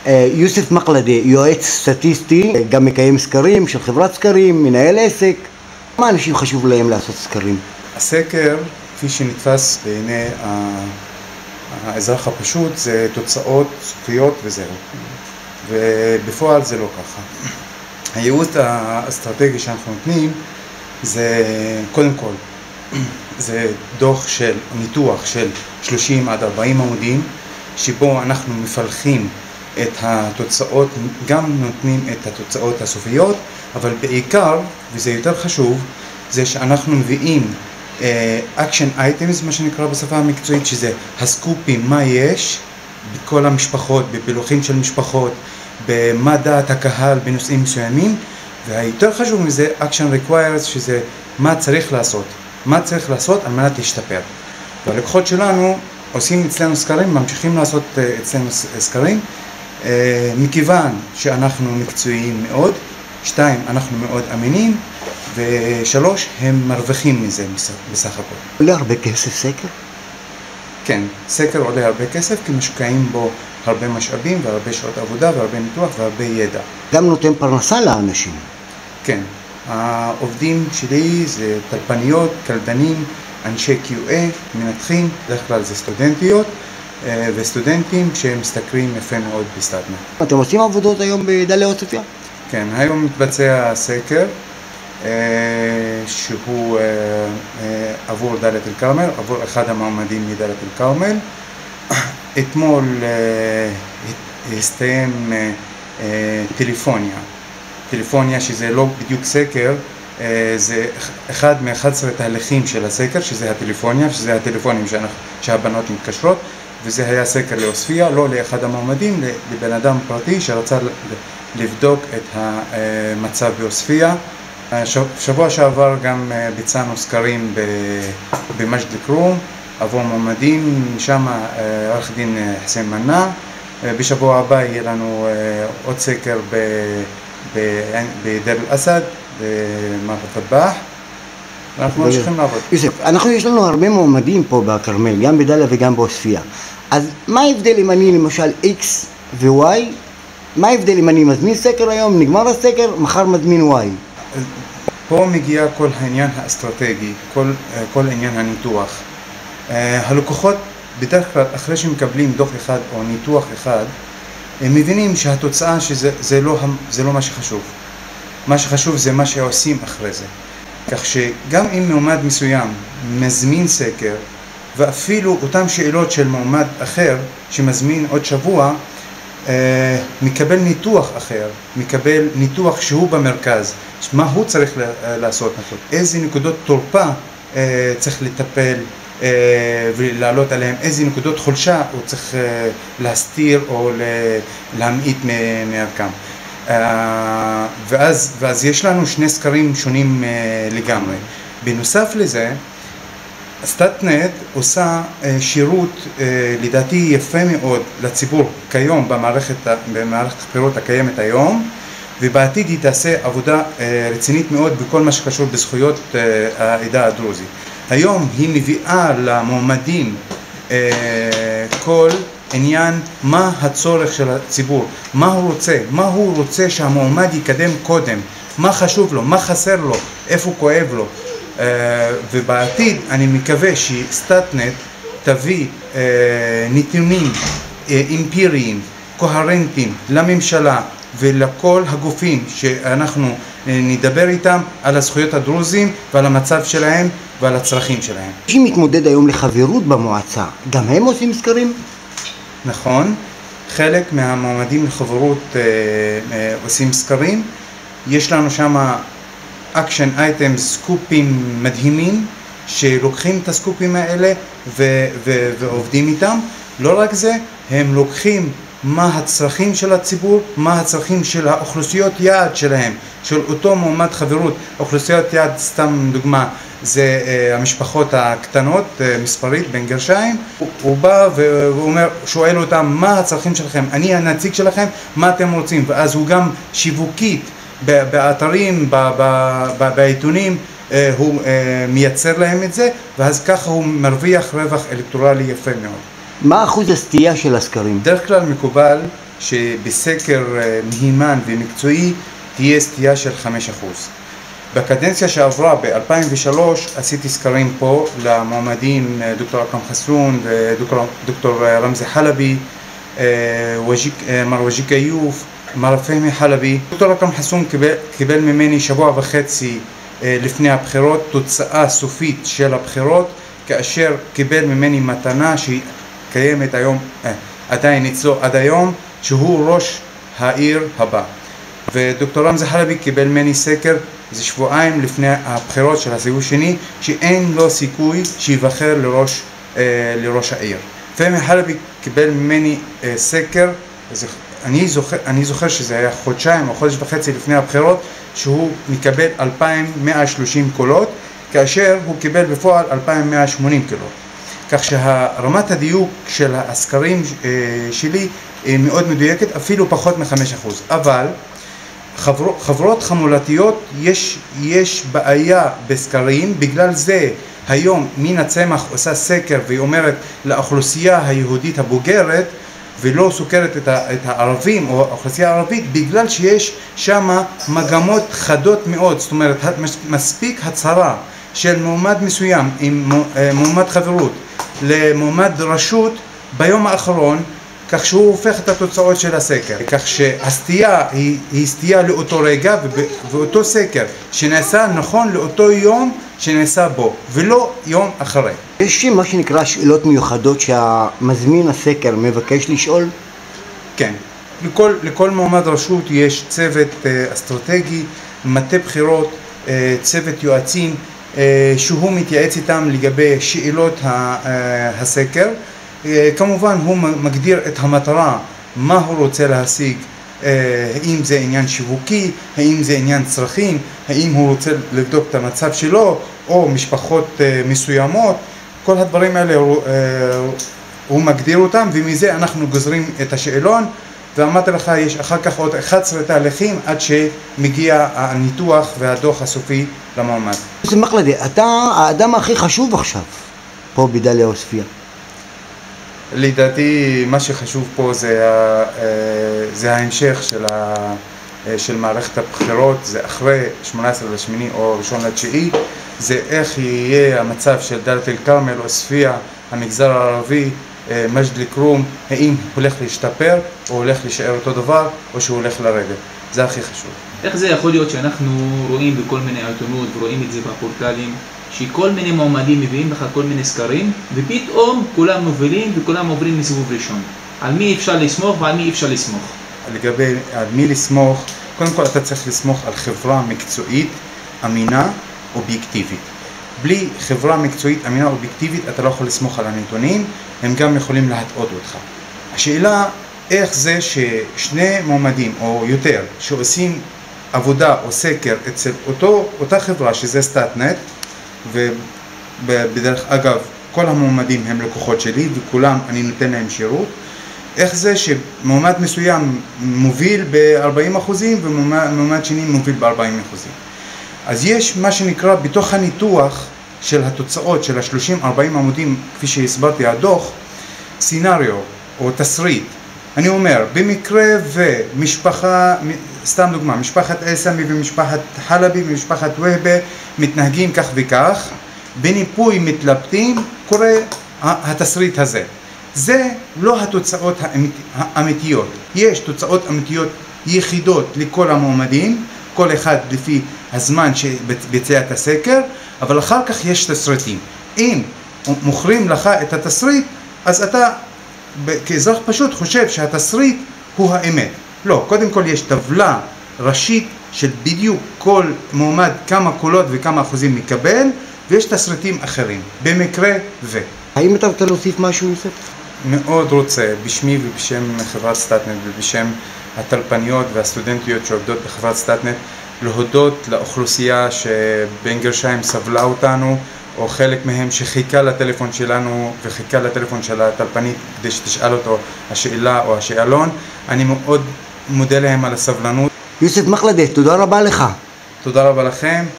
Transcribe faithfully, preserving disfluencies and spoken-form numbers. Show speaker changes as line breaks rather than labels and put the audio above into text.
יוסף מקלדה, יועץ סטטיסטי, גם מקיים סקרים של חברת סקרים, מנהל עסק. מה אנשים חשוב להם לעשות סקרים?
הסקר, כפי שנתפס בעיני האזרח הפשוט, זה תוצאות סופיות וזהו. ובפועל זה לא ככה. הייעוץ האסטרטגי שאנחנו נותנים זה קודם כל, זה דוח של ניתוח של שלושים עד ארבעים עמודים, שבו אנחנו מפלחים את התוצאות, גם נותנים את התוצאות הסופיות, אבל בעיקר, וזה יותר חשוב, זה שאנחנו מביאים אקשן uh, אייטמס, מה שנקרא בשפה המקצועית, שזה הסקופים, מה יש בכל המשפחות, בפילוחים של משפחות, במה דעת הקהל בנושאים מסוימים, והיותר חשוב מזה, אקשן requires, שזה מה צריך לעשות, מה צריך לעשות על מנת להשתפר. והלקוחות שלנו עושים אצלנו סקרים, ממשיכים לעשות uh, אצלנו סקרים, uh, מכיוון שאנחנו מקצועיים מאוד, שתיים, אנחנו מאוד אמינים, ושלוש, הם מרוויחים מזה בסך הכל.
עולה הרבה כסף סקר?
כן, סקר עולה הרבה כסף, כי משקעים בו הרבה משאבים והרבה שעות עבודה והרבה ניתוח והרבה ידע.
גם נותן פרנסה לאנשים.
כן, העובדים שלי זה טלפניות, קלדנים, אנשי קיו איי, מנתחים, בדרך כלל זה סטודנטיות וסטודנטים שהם משתכרים יפה מאוד בסטאטנט.
אתם עושים עבודות היום בדאליה עוספיא?
כן, היום מתבצע סקר שהוא עבור דאלית אל כרמל, עבור אחד המועמדים מדאלית אל כרמל. אתמול הסתיים טלפוניה, טלפוניה שזה לא בדיוק סקר, זה אחד מ-אחד עשר תהליכים של הסקר, שזה הטלפוניה, שזה הטלפונים שהבנות מתקשרות, וזה היה סקר לעוספיא, לא לאחד המועמדים, לבן אדם פרטי שרצה לבדוק את המצב בעוספיא. שבוע שעבר גם ביצענו סקרים במג'ד אל-כרום עבור מועמדים, שם עורך דין חסין מנע. בשבוע הבא יהיה לנו עוד סקר בדיר אל-אסד, במערכת הבח. אנחנו ממשיכים לעבוד.
יוסף, אנחנו יש לנו הרבה מועמדים פה בכרמל, גם בדאליה וגם בעוספיא. אז מה ההבדל אם אני למשל X ו-Y? מה ההבדל אם אני מזמין סקר היום, נגמר הסקר, מחר מזמין Y?
פה מגיע כל העניין האסטרטגי, כל, כל עניין הניתוח. הלקוחות בדרך כלל אחרי שמקבלים דוח אחד או ניתוח אחד, הם מבינים שהתוצאה שזה זה לא, זה לא מה שחשוב. מה שחשוב זה מה שעושים אחרי זה. כך שגם אם מועמד מסוים מזמין סקר, ואפילו אותם שאלות של מועמד אחר שמזמין עוד שבוע, מקבל ניתוח אחר, מקבל ניתוח שהוא במרכז, מה הוא צריך לעשות, איזה נקודות תורפה צריך לטפל ולעלות עליהם, איזה נקודות חולשה הוא צריך להסתיר או להמעיט מערכם. ואז, ואז יש לנו שני סקרים שונים לגמרי. בנוסף לזה, סטאטנט עושה שירות לדעתי יפה מאוד לציבור כיום במערכת, במערכת הבחירות הקיימת היום, ובעתיד היא תעשה עבודה רצינית מאוד בכל מה שקשור בזכויות העדה הדרוזית. היום היא מביאה למועמדים כל עניין מה הצורך של הציבור, מה הוא רוצה, מה הוא רוצה שהמועמד יקדם קודם, מה חשוב לו, מה חסר לו, איפה כואב לו. Uh, ובעתיד אני מקווה שסטאטנט תביא uh, נתונים uh, אמפיריים, קוהרנטיים לממשלה ולכל הגופים שאנחנו uh, נדבר איתם על הזכויות הדרוזים ועל המצב שלהם ועל הצרכים שלהם.
מי מתמודד היום לחברות במועצה, גם הם עושים סקרים?
נכון, חלק מהמועמדים לחברות uh, uh, עושים סקרים. יש לנו שמה אקשן אייטם, סקופים מדהימים שלוקחים את הסקופים האלה ו- ו- ועובדים איתם. לא רק זה, הם לוקחים מה הצרכים של הציבור, מה הצרכים של האוכלוסיות יעד שלהם, של אותו מועמד חברות. אוכלוסיות יעד, סתם דוגמה, זה uh, המשפחות הקטנות, uh, מספרית, בין גרשיים. הוא, הוא בא ואומר, שואל אותם מה הצרכים שלכם, אני הנציג שלכם, מה אתם רוצים? ואז הוא גם שיווקית, באתרים, בעיתונים, הוא מייצר להם את זה, ואז ככה הוא מרוויח רווח אלקטורלי יפה מאוד.
מה אחוז הסטייה של הסקרים?
בדרך כלל מקובל שבסקר מהימן ומקצועי תהיה סטייה של חמישה אחוז. בקדנציה שעברה ב-אלפיים ושלוש עשיתי סקרים פה למועמדים דוקטור אכרם חסון ודוקטור רמזי חלבי, מר וג'יק איוף, מר פהמי חלבי. דוקטור אכרם חסון קיבל, קיבל ממני שבוע וחצי לפני הבחירות תוצאה סופית של הבחירות, כאשר קיבל ממני מתנה שהיא קיימת היום, עדיין אצלו עד היום, שהוא ראש העיר הבא. ודוקטור רמזי חלבי קיבל ממני סקר זה שבועיים לפני הבחירות של הסיבוב שני, שאין לו סיכוי שיבחר לראש, אה, לראש העיר. פהמי חלבי קיבל ממני אה, סקר, זה, אני, זוכר, אני זוכר שזה היה חודשיים או חודש וחצי לפני הבחירות, שהוא מקבל אלפיים מאה ושלושים קולות, כאשר הוא קיבל בפועל אלפיים מאה ושמונים קולות. כך שהרמת הדיוק של הסקרים אה, שלי אה, מאוד מדויקת, אפילו פחות מ-חמישה אחוז. אבל חברות, חברות חמולתיות יש, יש בעיה בסקרים, בגלל זה היום מינה צמח עושה סקר והיא אומרת לאוכלוסייה היהודית הבוגרת ולא סוקרת את, ה, את הערבים או האוכלוסייה הערבית, בגלל שיש שם מגמות חדות מאוד. זאת אומרת, מספיק הצהרה של מועמד מסוים עם מועמד חברות למועמד רשות ביום האחרון, כך שהוא הופך את התוצאות של הסקר, כך שהסטייה היא, היא סטייה לאותו רגע ואותו סקר שנעשה נכון לאותו יום שנעשה בו ולא יום אחרי.
יש מה שנקרא שאלות מיוחדות שהמזמין הסקר מבקש לשאול?
כן, לכל, לכל מועמד רשות יש צוות אסטרטגי, מטה בחירות, צוות יועצים שהוא מתייעץ איתם לגבי שאלות הסקר. כמובן הוא מגדיר את המטרה, מה הוא רוצה להשיג, האם זה עניין שיווקי, האם זה עניין צרכים, האם הוא רוצה לבדוק את המצב שלו או משפחות מסוימות. כל הדברים האלה הוא, הוא מגדיר אותם, ומזה אנחנו גוזרים את השאלון. ואמרתי לך, יש אחר כך עוד אחד עשר תהליכים עד שמגיע הניתוח והדוח הסופי למועמד.
יוסף מקלדה, אתה האדם הכי חשוב עכשיו פה בדאליה עוספיא.
לדעתי מה שחשוב פה זה, זה ההמשך של, ה, של מערכת הבחירות, זה אחרי שמונה עשרה לשמיני או ראשון לתשיעי, זה איך יהיה המצב של דאלית אל כרמל, עוספיא, המגזר הערבי, מג'ד אל-כרום, האם הולך להשתפר או הולך להישאר אותו דבר או שהוא הולך לרדת. זה הכי חשוב.
איך זה יכול להיות שאנחנו רואים בכל מיני עיתונות ורואים את זה בפורטלים, שכל מיני מועמדים מביאים לך כל מיני סקרים ופתאום כולם מובילים וכולם עוברים לסיבוב ראשון? על מי אפשר לסמוך ועל מי אפשר לסמוך?
לגבי על מי לסמוך, קודם כל אתה צריך לסמוך על חברה מקצועית, אמינה, אובייקטיבית. בלי חברה מקצועית, אמינה, אובייקטיבית, אתה לא יכול לסמוך על הנתונים, הם גם יכולים להטעות אותך. השאלה, איך זה ששני מועמדים או יותר שעושים עבודה או סקר אצל אותו, אותה חברה שזה סטאטנט, ובדרך אגב כל המועמדים הם לקוחות שלי וכולם אני נותן להם שירות, איך זה שמועמד מסוים מוביל ב-ארבעים אחוזים ומועמד שני מוביל ב-ארבעים אחוזים. אז יש מה שנקרא בתוך הניתוח של התוצאות של ה-שלושים ארבעים עמודים, כפי שהסברתי הדוח, סינריו או תסריט. אני אומר, במקרה ומשפחה, סתם דוגמה, משפחת אל-סמי ומשפחת חלבי ומשפחת והבה מתנהגים כך וכך, בניפוי מתלבטים קורה התסריט הזה. זה לא התוצאות האמיתיות. יש תוצאות אמיתיות יחידות לכל המועמדים, כל אחד לפי הזמן שביצע את הסקר, אבל אחר כך יש תסריטים. אם מוכרים לך את התסריט, אז אתה כאזרח פשוט חושב שהתסריט הוא האמת. לא, קודם כל יש טבלה ראשית של בדיוק כל מועמד כמה קולות וכמה אחוזים מקבל, ויש תסריטים אחרים, במקרה ו.
האם אתה רוצה להוסיף משהו, יוסף?
מאוד רוצה, בשמי ובשם חברת סטאטנט ובשם הטלפניות והסטודנטיות שעובדות בחברת סטאטנט, להודות לאוכלוסייה שבין גרשיים סבלה אותנו, או חלק מהם שחיכה לטלפון שלנו וחיכה לטלפון של הטלפנית כדי שתשאל אותו השאלה או השאלון. אני מאוד מודה להם על הסבלנות.
יוסף מקלדה, תודה רבה לך.
תודה רבה לכם.